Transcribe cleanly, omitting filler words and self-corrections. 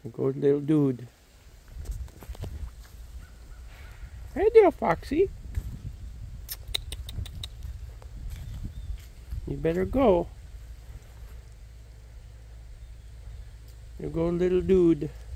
There goes little dude. Hey there, Foxy. You better go. There goes little dude.